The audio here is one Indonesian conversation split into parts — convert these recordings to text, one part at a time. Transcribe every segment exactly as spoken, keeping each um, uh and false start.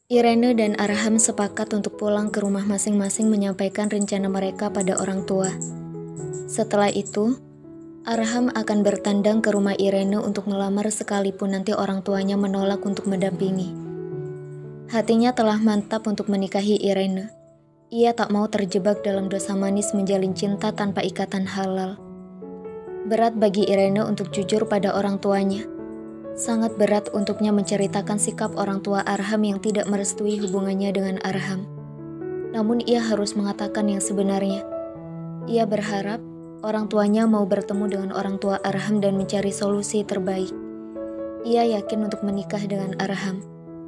Irene dan Arham sepakat untuk pulang ke rumah masing-masing menyampaikan rencana mereka pada orang tua. Setelah itu, Arham akan bertandang ke rumah Irene untuk melamar sekalipun nanti orang tuanya menolak untuk mendampingi. Hatinya telah mantap untuk menikahi Irene. Ia tak mau terjebak dalam dosa manis menjalin cinta tanpa ikatan halal. Berat bagi Irene untuk jujur pada orang tuanya. Sangat berat untuknya menceritakan sikap orang tua Arham yang tidak merestui hubungannya dengan Arham. Namun ia harus mengatakan yang sebenarnya. Ia berharap orang tuanya mau bertemu dengan orang tua Arham dan mencari solusi terbaik. Ia yakin untuk menikah dengan Arham.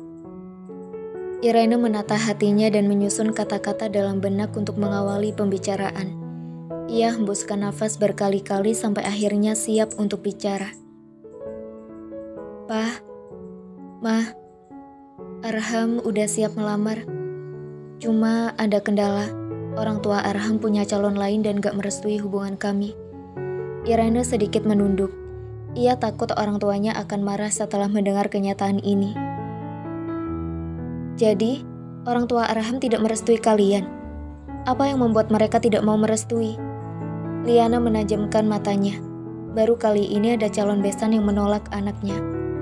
Irene menata hatinya dan menyusun kata-kata dalam benak untuk mengawali pembicaraan. Ia hembuskan nafas berkali-kali sampai akhirnya siap untuk bicara. "Pah, Mah, Arham udah siap melamar. Cuma ada kendala, orang tua Arham punya calon lain dan gak merestui hubungan kami." Irene sedikit menunduk. Ia takut orang tuanya akan marah setelah mendengar kenyataan ini. "Jadi, orang tua Arham tidak merestui kalian? Apa yang membuat mereka tidak mau merestui?" Liana menajamkan matanya. Baru kali ini ada calon besan yang menolak anaknya.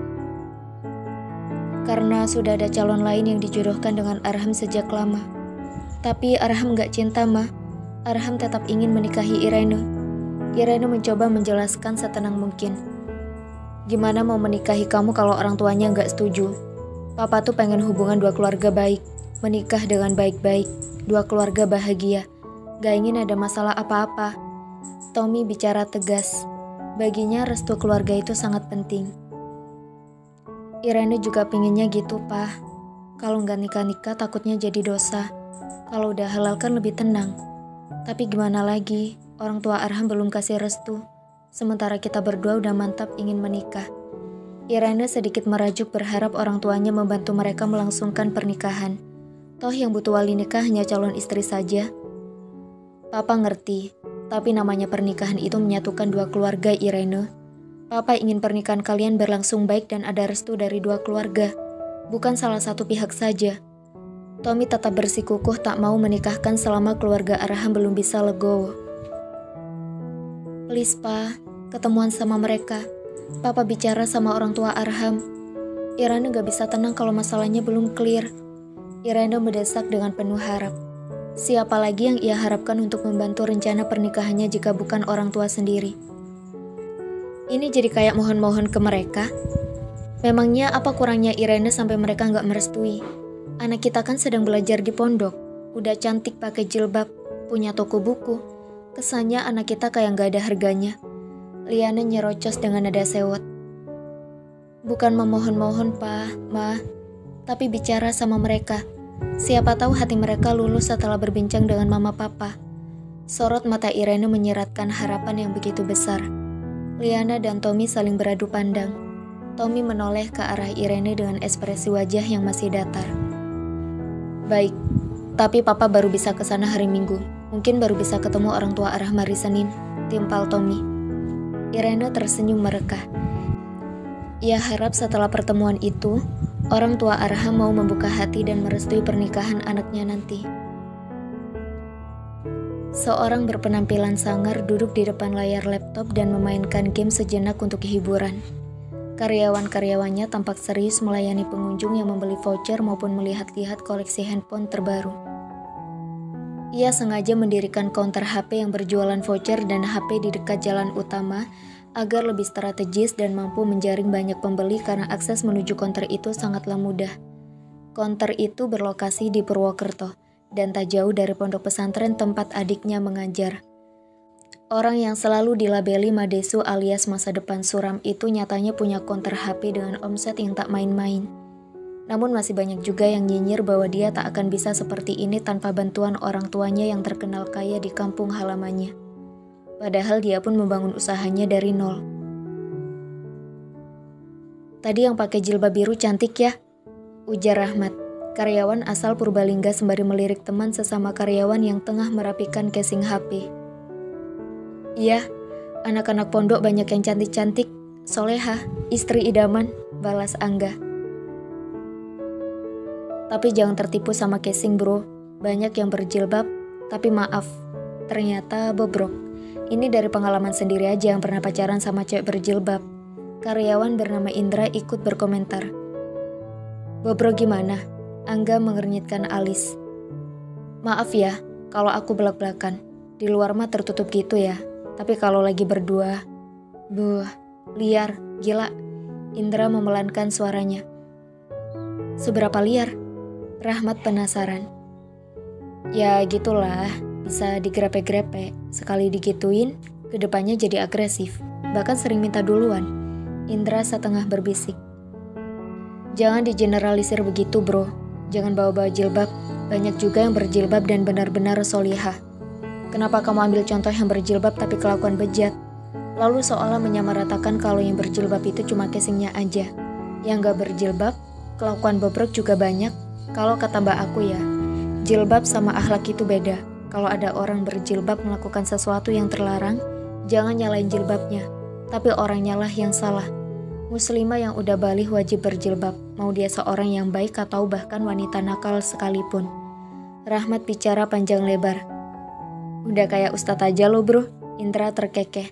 "Karena sudah ada calon lain yang dijodohkan dengan Arham sejak lama. Tapi Arham gak cinta, Ma. Arham tetap ingin menikahi Irene." Irene mencoba menjelaskan setenang mungkin. "Gimana mau menikahi kamu kalau orang tuanya gak setuju? Papa tuh pengen hubungan dua keluarga baik, menikah dengan baik-baik, dua keluarga bahagia. Gak ingin ada masalah apa-apa." Tommy bicara tegas. Baginya restu keluarga itu sangat penting. "Irene juga pinginnya gitu, Pak. Kalau nggak nikah-nikah takutnya jadi dosa. Kalau udah halal kan lebih tenang. Tapi gimana lagi, orang tua Arham belum kasih restu. Sementara kita berdua udah mantap ingin menikah." Irene sedikit merajuk berharap orang tuanya membantu mereka melangsungkan pernikahan. Toh yang butuh wali nikah hanya calon istri saja. "Papa ngerti, tapi namanya pernikahan itu menyatukan dua keluarga, Irene. Papa ingin pernikahan kalian berlangsung baik dan ada restu dari dua keluarga, bukan salah satu pihak saja." Tommy tetap bersikukuh tak mau menikahkan selama keluarga Arham belum bisa legowo. "Please, Pa, ketemuan sama mereka. Papa bicara sama orang tua Arham. Irene gak bisa tenang kalau masalahnya belum clear." Irene mendesak dengan penuh harap. Siapa lagi yang ia harapkan untuk membantu rencana pernikahannya jika bukan orang tua sendiri? Ini jadi kayak mohon-mohon ke mereka. Memangnya apa kurangnya Irene sampai mereka nggak merestui? Anak kita kan sedang belajar di pondok, udah cantik pakai jilbab, punya toko buku. Kesannya anak kita kayak nggak ada harganya. Liana nyerocos dengan nada sewot. "Bukan memohon-mohon, Pa, Ma, tapi bicara sama mereka. Siapa tahu hati mereka lulus setelah berbincang dengan mama papa." Sorot mata Irene menyeratkan harapan yang begitu besar. Liana dan Tommy saling beradu pandang. Tommy menoleh ke arah Irene dengan ekspresi wajah yang masih datar. "Baik, tapi papa baru bisa ke sana hari Minggu. Mungkin baru bisa ketemu orang tua Arham hari Senin," timpal Tommy. Irene tersenyum mereka. Ia harap setelah pertemuan itu, orang tua Arham mau membuka hati dan merestui pernikahan anaknya nanti. Seorang berpenampilan sangar duduk di depan layar laptop dan memainkan game sejenak untuk hiburan. Karyawan-karyawannya tampak serius melayani pengunjung yang membeli voucher maupun melihat-lihat koleksi handphone terbaru. Ia sengaja mendirikan counter H P yang berjualan voucher dan H P di dekat jalan utama agar lebih strategis dan mampu menjaring banyak pembeli karena akses menuju counter itu sangatlah mudah. Counter itu berlokasi di Purwokerto dan tak jauh dari pondok pesantren tempat adiknya mengajar. Orang yang selalu dilabeli Madesu alias masa depan suram itu nyatanya punya counter H P dengan omset yang tak main-main. Namun masih banyak juga yang nyinyir bahwa dia tak akan bisa seperti ini tanpa bantuan orang tuanya yang terkenal kaya di kampung halamannya. Padahal dia pun membangun usahanya dari nol. "Tadi yang pakai jilbab biru cantik ya," ujar Rahmat, karyawan asal Purbalingga sembari melirik teman sesama karyawan yang tengah merapikan casing H P. "Iya, anak-anak pondok banyak yang cantik-cantik, solehah, istri idaman," balas Angga. Tapi jangan tertipu sama casing bro, banyak yang berjilbab, tapi maaf, ternyata bobrok. Ini dari pengalaman sendiri aja yang pernah pacaran sama cewek berjilbab. Karyawan bernama Indra ikut berkomentar. Bobrok gimana? Angga mengernyitkan alis. Maaf ya, kalau aku belak-belakan. Di luar mah tertutup gitu ya, tapi kalau lagi berdua, buh, liar, gila. Indra memelankan suaranya. Seberapa liar? Rahmat penasaran. Ya gitulah, bisa digrepe-grepe. Sekali digituin, kedepannya jadi agresif. Bahkan sering minta duluan. Indra setengah berbisik. Jangan digeneralisir begitu bro. Jangan bawa-bawa jilbab. Banyak juga yang berjilbab dan benar-benar solihah. Kenapa kamu ambil contoh yang berjilbab tapi kelakuan bejat? Lalu seolah menyamaratakan kalau yang berjilbab itu cuma casingnya aja. Yang gak berjilbab, kelakuan bobrok juga banyak. Kalau kata mbak aku ya, jilbab sama akhlak itu beda. Kalau ada orang berjilbab melakukan sesuatu yang terlarang, jangan nyalain jilbabnya, tapi orangnya lah yang salah. Muslimah yang udah balik wajib berjilbab, mau dia seorang yang baik atau bahkan wanita nakal sekalipun. Rahmat bicara panjang lebar. Udah kayak ustadz aja lo bro, Indra terkekeh.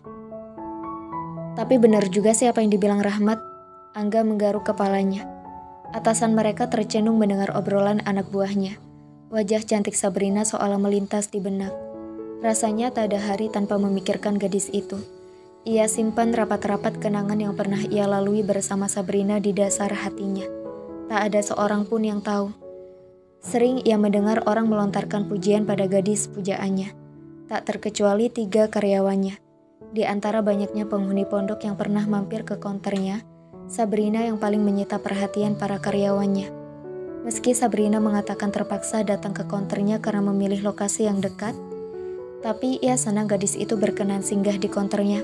Tapi benar juga sih apa yang dibilang Rahmat. Angga menggaruk kepalanya. Atasan mereka tercenung mendengar obrolan anak buahnya. Wajah cantik Sabrina seolah melintas di benak. Rasanya tak ada hari tanpa memikirkan gadis itu. Ia simpan rapat-rapat kenangan yang pernah ia lalui bersama Sabrina di dasar hatinya. Tak ada seorang pun yang tahu. Sering ia mendengar orang melontarkan pujian pada gadis pujaannya. Tak terkecuali tiga karyawannya. Di antara banyaknya penghuni pondok yang pernah mampir ke konternya, Sabrina yang paling menyita perhatian para karyawannya. Meski Sabrina mengatakan terpaksa datang ke konternya karena memilih lokasi yang dekat, tapi ia senang gadis itu berkenan singgah di konternya.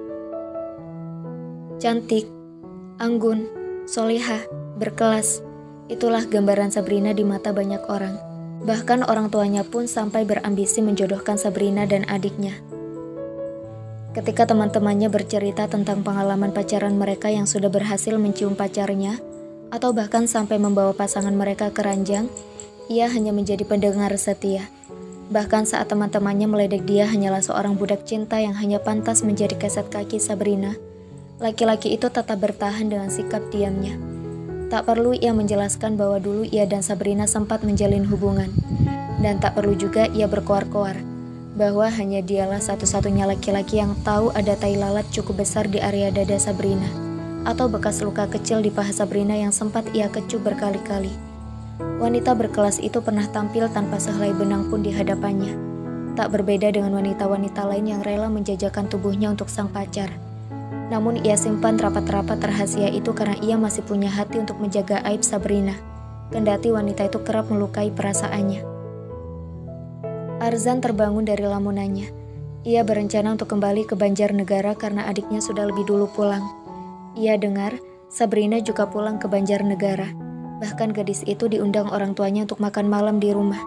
Cantik, anggun, solihah, berkelas. Itulah gambaran Sabrina di mata banyak orang. Bahkan orang tuanya pun sampai berambisi menjodohkan Sabrina dan adiknya. Ketika teman-temannya bercerita tentang pengalaman pacaran mereka yang sudah berhasil mencium pacarnya, atau bahkan sampai membawa pasangan mereka ke ranjang, ia hanya menjadi pendengar setia. Bahkan saat teman-temannya meledek dia hanyalah seorang budak cinta yang hanya pantas menjadi keset kaki Sabrina, laki-laki itu tetap bertahan dengan sikap diamnya. Tak perlu ia menjelaskan bahwa dulu ia dan Sabrina sempat menjalin hubungan, dan tak perlu juga ia berkoar-koar bahwa hanya dialah satu-satunya laki-laki yang tahu ada tai lalat cukup besar di area dada Sabrina, atau bekas luka kecil di paha Sabrina yang sempat ia kecup berkali-kali. Wanita berkelas itu pernah tampil tanpa sehelai benang pun di hadapannya. Tak berbeda dengan wanita-wanita lain yang rela menjajakan tubuhnya untuk sang pacar. Namun ia simpan rapat-rapat rahasia itu karena ia masih punya hati untuk menjaga aib Sabrina, kendati wanita itu kerap melukai perasaannya. Arzan terbangun dari lamunannya. Ia berencana untuk kembali ke Banjarnegara karena adiknya sudah lebih dulu pulang. Ia dengar Sabrina juga pulang ke Banjarnegara. Bahkan gadis itu diundang orang tuanya untuk makan malam di rumah.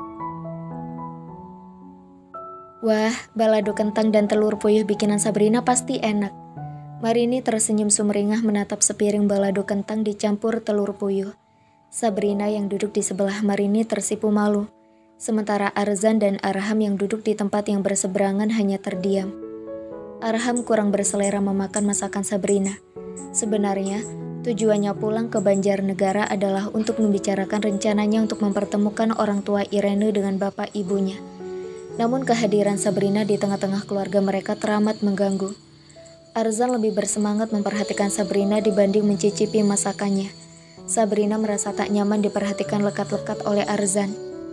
Wah, balado kentang dan telur puyuh bikinan Sabrina pasti enak. Marini tersenyum sumringah menatap sepiring balado kentang dicampur telur puyuh. Sabrina yang duduk di sebelah Marini tersipu malu. Sementara Arzan dan Arham yang duduk di tempat yang berseberangan hanya terdiam. Arham kurang berselera memakan masakan Sabrina. Sebenarnya, tujuannya pulang ke Banjarnegara adalah untuk membicarakan rencananya untuk mempertemukan orang tua Irene dengan bapak ibunya. Namun kehadiran Sabrina di tengah-tengah keluarga mereka teramat mengganggu. Arzan lebih bersemangat memperhatikan Sabrina dibanding mencicipi masakannya. Sabrina merasa tak nyaman diperhatikan lekat-lekat oleh Arzan.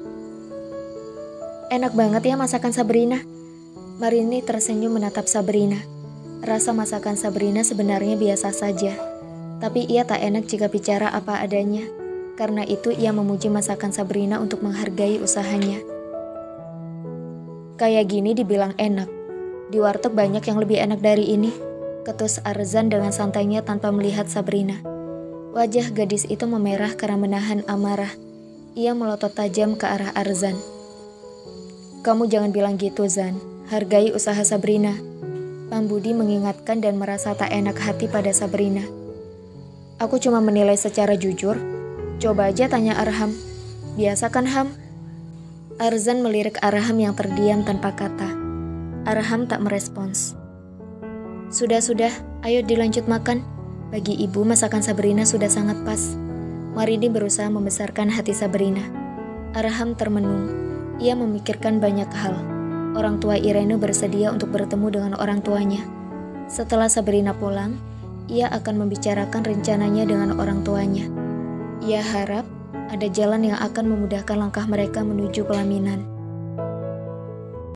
Enak banget ya masakan Sabrina. Marini tersenyum menatap Sabrina. Rasa masakan Sabrina sebenarnya biasa saja. Tapi ia tak enak jika bicara apa adanya. Karena itu ia memuji masakan Sabrina untuk menghargai usahanya. Kayak gini dibilang enak. Di warteg banyak yang lebih enak dari ini, ketus Arzan dengan santainya tanpa melihat Sabrina. Wajah gadis itu memerah karena menahan amarah. Ia melotot tajam ke arah Arzan. Kamu jangan bilang gitu, Zan. Hargai usaha Sabrina. Pambudi mengingatkan dan merasa tak enak hati pada Sabrina. Aku cuma menilai secara jujur. Coba aja tanya Arham. Biasa kan, Ham? Arzan melirik Arham yang terdiam tanpa kata. Arham tak merespons. Sudah-sudah, ayo dilanjut makan. Bagi ibu, masakan Sabrina sudah sangat pas. Marini berusaha membesarkan hati Sabrina. Arham termenung. Ia memikirkan banyak hal. Orang tua Irene bersedia untuk bertemu dengan orang tuanya. Setelah Sabrina pulang, ia akan membicarakan rencananya dengan orang tuanya. Ia harap ada jalan yang akan memudahkan langkah mereka menuju pelaminan.